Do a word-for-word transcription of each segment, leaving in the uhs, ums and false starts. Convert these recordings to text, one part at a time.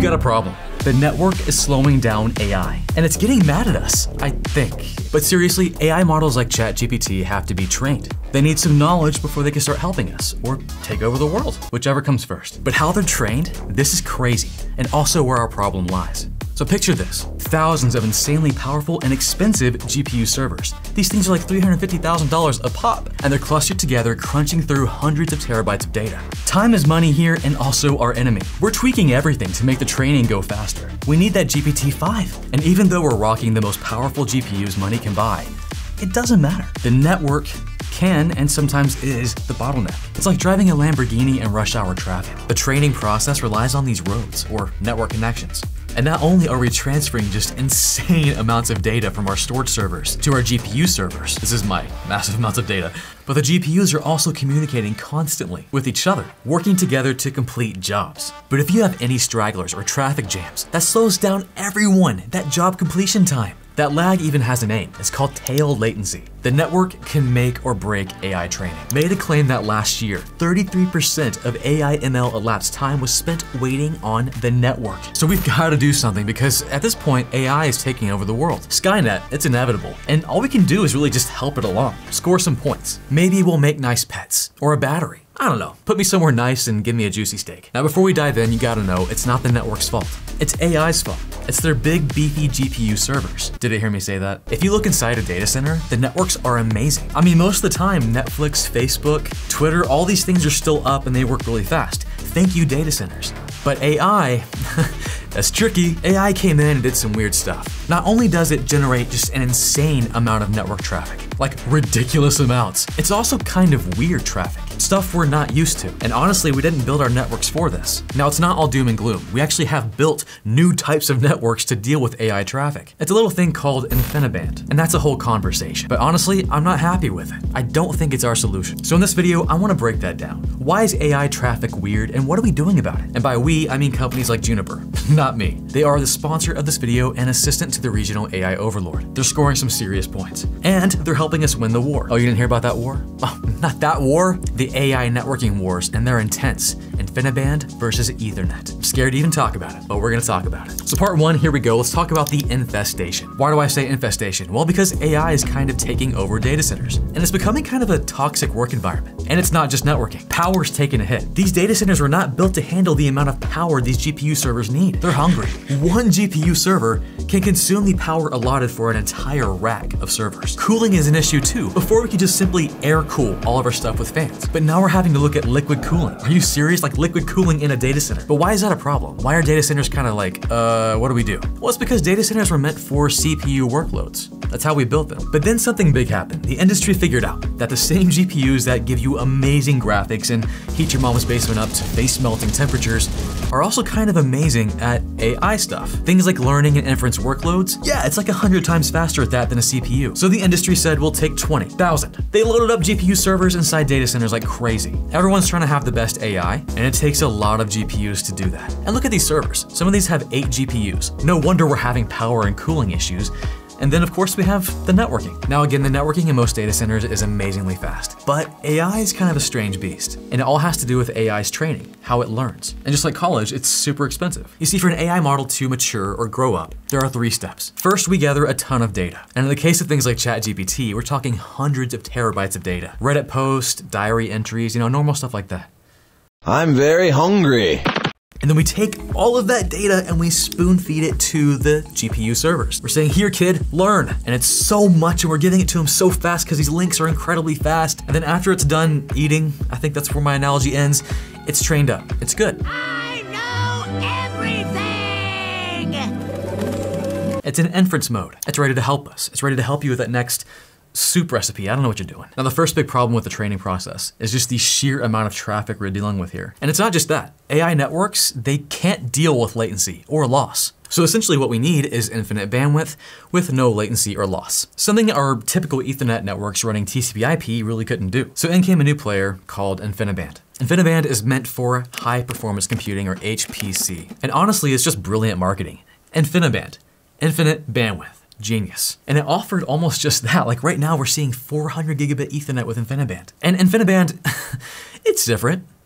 got a problem. The network is slowing down A I, and it's getting mad at us, I think. But seriously, A I models like ChatGPT have to be trained. They need some knowledge before they can start helping us, or take over the world, whichever comes first. But how they're trained, this is crazy, and also where our problem lies. So picture this, thousands of insanely powerful and expensive G P U servers. These things are like three hundred fifty thousand dollars a pop, and they're clustered together, crunching through hundreds of terabytes of data. Time is money here, and also our enemy. We're tweaking everything to make the training go faster. We need that G P T five. And even though we're rocking the most powerful G P Us money can buy, it doesn't matter. The network can and sometimes is the bottleneck. It's like driving a Lamborghini in rush hour traffic. The training process relies on these roads, or network connections. And not only are we transferring just insane amounts of data from our storage servers to our G P U servers, this is my massive amounts of data, but the G P Us are also communicating constantly with each other, working together to complete jobs. But if you have any stragglers or traffic jams, that slows down everyone, that job completion time. That lag even has a name. It's called tail latency. The network can make or break A I training. Made a claim that last year, thirty-three percent of A I M L elapsed time was spent waiting on the network. So we've got to do something, because at this point, A I is taking over the world. Skynet, it's inevitable. And all we can do is really just help it along, score some points. Maybe we'll make nice pets, or a battery. I don't know, put me somewhere nice and give me a juicy steak. Now before we dive in, you gotta know, it's not the network's fault. It's A I's fault. It's their big beefy G P U servers. Did you hear me say that? If you look inside a data center, the networks are amazing. I mean, most of the time, Netflix, Facebook, Twitter, all these things are still up and they work really fast. Thank you, data centers. But A I, that's tricky. A I came in and did some weird stuff. Not only does it generate just an insane amount of network traffic, like ridiculous amounts, it's also kind of weird traffic, stuff we're not used to. And honestly, we didn't build our networks for this. Now, it's not all doom and gloom. We actually have built new types of networks to deal with A I traffic. It's a little thing called Infiniband, and that's a whole conversation. But honestly, I'm not happy with it. I don't think it's our solution. So in this video, I want to break that down. Why is A I traffic weird, and what are we doing about it? And by we, I mean companies like Juniper, not me. They are the sponsor of this video and assistant to the regional A I overlord. They're scoring some serious points. And they're helping us win the war. Oh, you didn't hear about that war? Oh, not that war. The A I networking wars, and they're intense. Infiniband versus Ethernet. I'm scared to even talk about it, but we're gonna talk about it. So part one, here we go. Let's talk about the infestation. Why do I say infestation? Well, because A I is kind of taking over data centers, and it's becoming kind of a toxic work environment. And it's not just networking. Power's taking a hit. These data centers were not built to handle the amount of power these G P U servers need. They're hungry. One G P U server can consume the power allotted for an entire rack of servers. Cooling is an issue too. Before we could just simply air cool all of our stuff with fans, but now we're having to look at liquid cooling. Are you serious? Like liquid cooling in a data center? But why is that a problem? Why are data centers kind of like, uh, what do we do? Well, it's because data centers were meant for C P U workloads. That's how we built them. But then something big happened. The industry figured out that the same G P Us that give you amazing graphics and heat your mama's basement up to face melting temperatures are also kind of amazing at A I stuff. Things like learning and inference workloads, yeah, it's like a hundred times faster at that than a C P U. So the industry said, we'll take twenty thousand. They loaded up G P U servers inside data centers like crazy. Everyone's trying to have the best A I, and it takes a lot of G P Us to do that. And look at these servers. Some of these have eight G P Us. No wonder we're having power and cooling issues. And then of course we have the networking. Now again, the networking in most data centers is amazingly fast, but A I is kind of a strange beast, and it all has to do with A I's training, how it learns. And just like college, it's super expensive. You see, for an A I model to mature or grow up, there are three steps. First, we gather a ton of data. And in the case of things like ChatGPT, we're talking hundreds of terabytes of data. Reddit posts, diary entries, you know, normal stuff like that. I'm very hungry. And then we take all of that data and we spoon feed it to the G P U servers. We're saying, here kid, learn. And it's so much, and we're giving it to them so fast because these links are incredibly fast. And then after it's done eating, I think that's where my analogy ends, it's trained up. It's good. I know everything! It's in inference mode. It's ready to help us. It's ready to help you with that next soup recipe. I don't know what you're doing. Now, the first big problem with the training process is just the sheer amount of traffic we're dealing with here. And it's not just that. A I networks, they can't deal with latency or loss. So essentially what we need is infinite bandwidth with no latency or loss. Something our typical Ethernet networks running T C P I P really couldn't do. So in came a new player called Infiniband. Infiniband is meant for high performance computing, or H P C. And honestly, it's just brilliant marketing. Infiniband, infinite bandwidth. Genius. And it offered almost just that. Like right now we're seeing four hundred gigabit Ethernet with Infiniband. And Infiniband, it's different.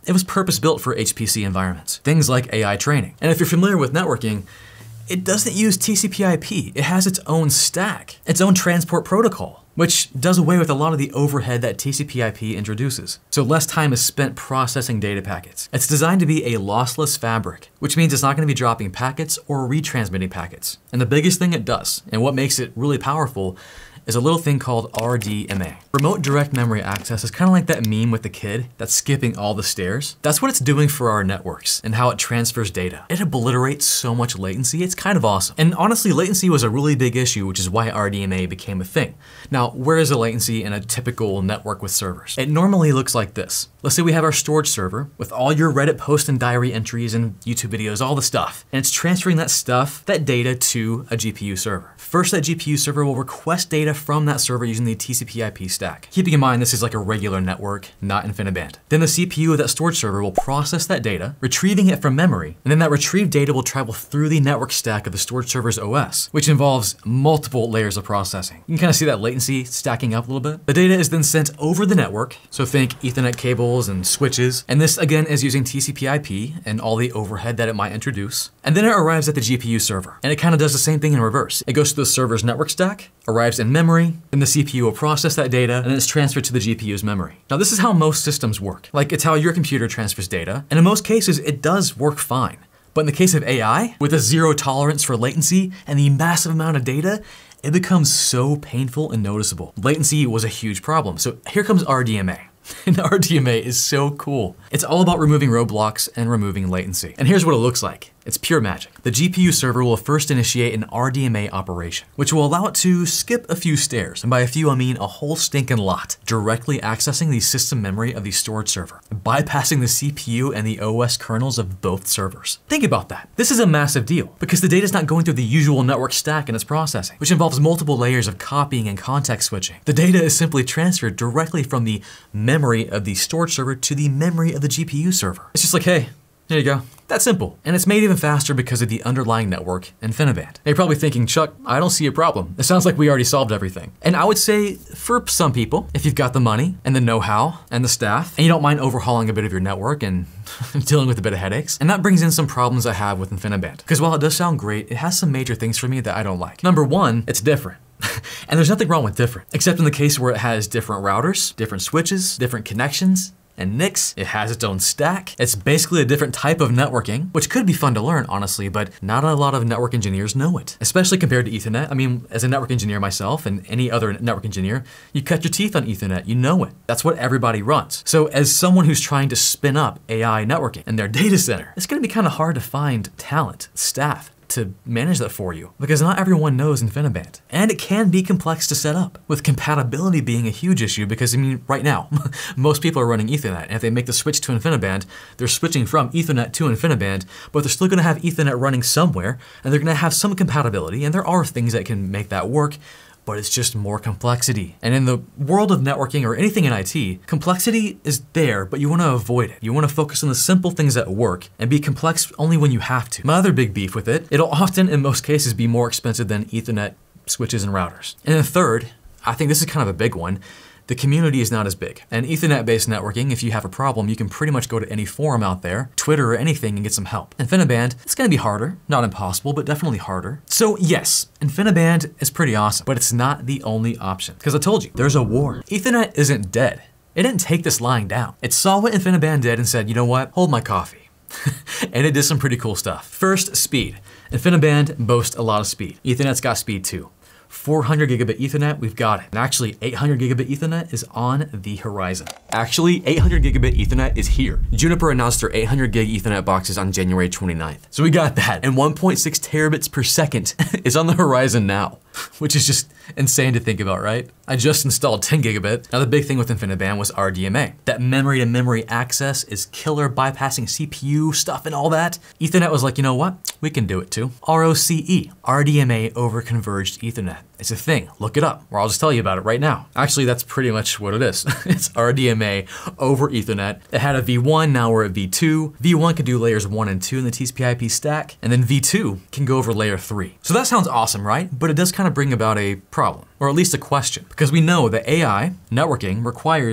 It was purpose-built for H P C environments, things like A I training. And if you're familiar with networking, it doesn't use T C P I P. It has its own stack, its own transport protocol, which does away with a lot of the overhead that T C P I P introduces. So less time is spent processing data packets. It's designed to be a lossless fabric, which means it's not going to be dropping packets or retransmitting packets. And the biggest thing it does, and what makes it really powerful, is a little thing called R D M A. Remote direct memory access is kind of like that meme with the kid that's skipping all the stairs. That's what it's doing for our networks and how it transfers data. It obliterates so much latency, it's kind of awesome. And honestly, latency was a really big issue, which is why R D M A became a thing. Now, where is the latency in a typical network with servers? It normally looks like this. Let's say we have our storage server with all your Reddit post and diary entries and YouTube videos, all the stuff. And it's transferring that stuff, that data to a G P U server. First, that G P U server will request data from that server using the T C P I P stack. Keeping in mind, this is like a regular network, not InfiniBand. Then the C P U of that storage server will process that data, retrieving it from memory, and then that retrieved data will travel through the network stack of the storage server's O S, which involves multiple layers of processing. You can kind of see that latency stacking up a little bit. The data is then sent over the network, so think Ethernet cables and switches, and this again is using T C P I P and all the overhead that it might introduce. And then it arrives at the G P U server, and it kind of does the same thing in reverse. It goes to the server's network stack, arrives in memory, then the C P U will process that data, and then it's transferred to the G P U's memory. Now this is how most systems work. Like, it's how your computer transfers data, and in most cases it does work fine. But in the case of A I, with a zero tolerance for latency and the massive amount of data, it becomes so painful and noticeable. Latency was a huge problem, so here comes R D M A. And R D M A is so cool. It's all about removing roadblocks and removing latency. And here's what it looks like. It's pure magic. The G P U server will first initiate an R D M A operation, which will allow it to skip a few stairs, and by a few I mean a whole stinking lot, directly accessing the system memory of the storage server, bypassing the C P U and the O S kernels of both servers. Think about that. This is a massive deal, because the data is not going through the usual network stack in its processing, which involves multiple layers of copying and context switching. The data is simply transferred directly from the memory of the storage server to the memory of the G P U server. It's just like, hey, there you go. That's simple. And it's made even faster because of the underlying network, InfiniBand. Now you're probably thinking, Chuck, I don't see a problem. It sounds like we already solved everything. And I would say for some people, if you've got the money and the know-how and the staff, and you don't mind overhauling a bit of your network and dealing with a bit of headaches, and that brings in some problems I have with InfiniBand. Because while it does sound great, it has some major things for me that I don't like. Number one, it's different. And there's nothing wrong with different, except in the case where it has different routers, different switches, different connections, and N I Cs. It has its own stack. It's basically a different type of networking, which could be fun to learn, honestly, but not a lot of network engineers know it, especially compared to Ethernet. I mean, as a network engineer myself and any other network engineer, you cut your teeth on Ethernet, you know it. That's what everybody runs. So as someone who's trying to spin up A I networking in their data center, it's gonna be kind of hard to find talent, staff, to manage that for you, because not everyone knows InfiniBand. And it can be complex to set up, with compatibility being a huge issue, because I mean, right now, most people are running Ethernet, and if they make the switch to InfiniBand, they're switching from Ethernet to InfiniBand, but they're still gonna have Ethernet running somewhere, and they're gonna have some compatibility, and there are things that can make that work, but it's just more complexity. And in the world of networking or anything in I T, complexity is there, but you wanna avoid it. You wanna focus on the simple things that work and be complex only when you have to. My other big beef with it, it'll often, in most cases, be more expensive than Ethernet switches and routers. And then third, I think this is kind of a big one, the community is not as big. And Ethernet-based networking, if you have a problem, you can pretty much go to any forum out there, Twitter or anything, and get some help. InfiniBand, it's gonna be harder, not impossible, but definitely harder. So yes, InfiniBand is pretty awesome, but it's not the only option. Because I told you, there's a war. Ethernet isn't dead. It didn't take this lying down. It saw what InfiniBand did and said, you know what, hold my coffee. And it did some pretty cool stuff. First, speed. InfiniBand boasts a lot of speed. Ethernet's got speed too. four hundred gigabit Ethernet, we've got it. And actually, eight hundred gigabit Ethernet is on the horizon. Actually, eight hundred gigabit Ethernet is here. Juniper announced their eight hundred gig Ethernet boxes on January twenty-ninth. So we got that. And one point six terabits per second is on the horizon now, which is just insane to think about, right? I just installed ten gigabit. Now the big thing with InfiniBand was R D M A. That memory to memory access is killer, bypassing C P U stuff and all that. Ethernet was like, you know what? We can do it too. R O C E, R D M A over converged Ethernet. It's a thing, look it up, or I'll just tell you about it right now. Actually, that's pretty much what it is. It's R D M A over Ethernet. It had a V one, now we're at V two. V one can do layers one and two in the T C P I P stack, and then V two can go over layer three. So that sounds awesome, right? But it does kind of bring about a problem, or at least a question, because we know that A I networking requires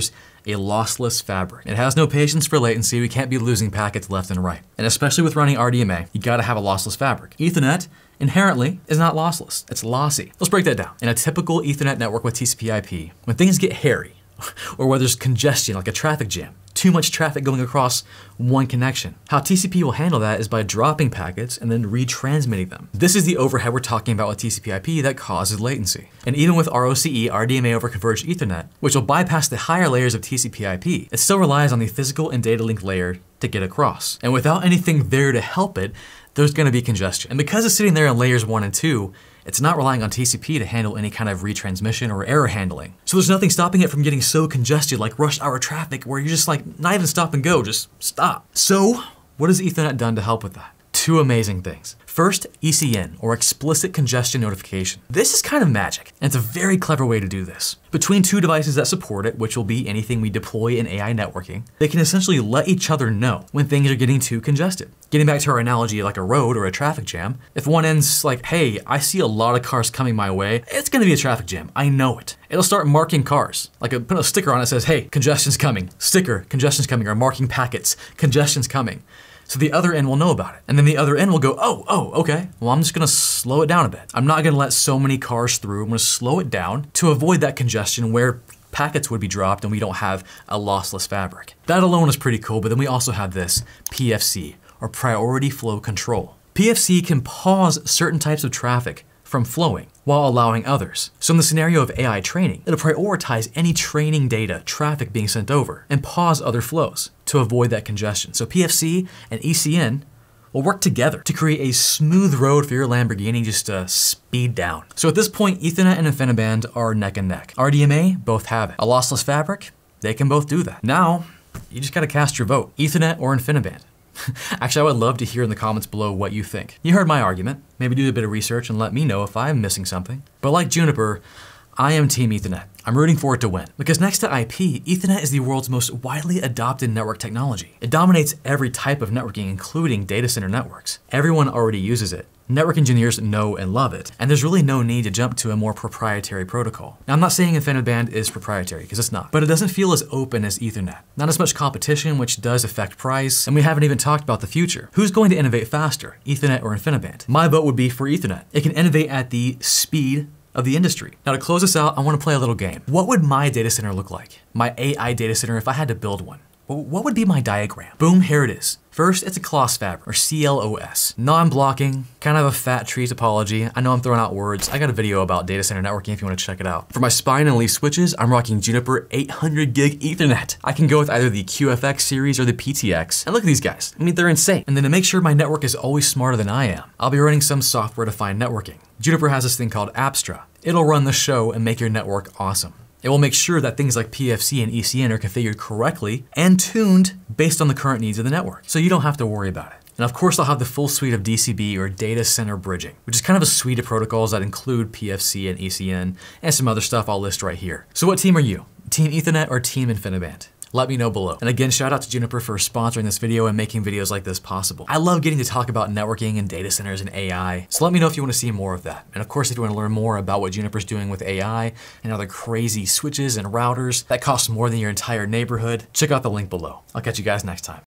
a lossless fabric. It has no patience for latency. We can't be losing packets left and right. And especially with running R D M A, you gotta have a lossless fabric. Ethernet inherently is not lossless, it's lossy. Let's break that down. In a typical Ethernet network with T C P I P, when things get hairy, or where there's congestion like a traffic jam, too much traffic going across one connection, how T C P will handle that is by dropping packets and then retransmitting them. This is the overhead we're talking about with T C P I P that causes latency. And even with RoCE, R D M A over Converged Ethernet, which will bypass the higher layers of T C P I P, it still relies on the physical and data link layer to get across. And without anything there to help it, there's gonna be congestion. And because it's sitting there in layers one and two, it's not relying on T C P to handle any kind of retransmission or error handling. So there's nothing stopping it from getting so congested like rush hour traffic where you're just like, not even stop and go, just stop. So what has Ethernet done to help with that? Two amazing things. First, E C N, or explicit congestion notification. This is kind of magic, and it's a very clever way to do this. Between two devices that support it, which will be anything we deploy in A I networking, they can essentially let each other know when things are getting too congested. Getting back to our analogy like a road or a traffic jam, if one end's like, hey, I see a lot of cars coming my way, it's gonna be a traffic jam, I know it. It'll start marking cars, like a, put a sticker on it that says, hey, congestion's coming, sticker, congestion's coming, or marking packets, congestion's coming. So the other end will know about it. And then the other end will go, oh, oh, okay. Well, I'm just gonna slow it down a bit. I'm not gonna let so many cars through. I'm gonna slow it down to avoid that congestion where packets would be dropped and we don't have a lossless fabric. That alone is pretty cool, but then we also have this P F C, or priority flow control. P F C can pause certain types of traffic from flowing while allowing others. So in the scenario of A I training, it'll prioritize any training data, traffic being sent over, and pause other flows to avoid that congestion. So P F C and E C N will work together to create a smooth road for your Lamborghini just to speed down. So at this point, Ethernet and InfiniBand are neck and neck. R D M A, both have it. A lossless fabric, they can both do that. Now, you just gotta cast your vote. Ethernet or InfiniBand. Actually, I would love to hear in the comments below what you think. You heard my argument. Maybe do a bit of research and let me know if I'm missing something. But like Juniper, I am Team Ethernet. I'm rooting for it to win. Because next to I P, Ethernet is the world's most widely adopted network technology. It dominates every type of networking, including data center networks. Everyone already uses it. Network engineers know and love it, and there's really no need to jump to a more proprietary protocol. Now, I'm not saying InfiniBand is proprietary, because it's not, but it doesn't feel as open as Ethernet. Not as much competition, which does affect price, and we haven't even talked about the future. Who's going to innovate faster, Ethernet or InfiniBand? My vote would be for Ethernet. It can innovate at the speed of the industry. Now to close this out, I want to play a little game. What would my data center look like? My A I data center if I had to build one? What would be my diagram? Boom, here it is. First, it's a C L O S fabric, or C L O S. Non-blocking, kind of a fat tree topology. I know I'm throwing out words. I got a video about data center networking if you want to check it out. For my spine and leaf switches, I'm rocking Juniper eight hundred gig Ethernet. I can go with either the Q F X series or the P T X. And look at these guys. I mean, they're insane. And then to make sure my network is always smarter than I am, I'll be running some software-defined networking. Juniper has this thing called Abstra. It'll run the show and make your network awesome. It will make sure that things like P F C and E C N are configured correctly and tuned based on the current needs of the network, so you don't have to worry about it. And of course, I'll have the full suite of D C B, or data center bridging, which is kind of a suite of protocols that include P F C and E C N and some other stuff I'll list right here. So what team are you? Team Ethernet or Team InfiniBand? Let me know below. And again, shout out to Juniper for sponsoring this video and making videos like this possible. I love getting to talk about networking and data centers and A I, so let me know if you want to see more of that. And of course, if you want to learn more about what Juniper's doing with A I and other crazy switches and routers that cost more than your entire neighborhood, check out the link below. I'll catch you guys next time.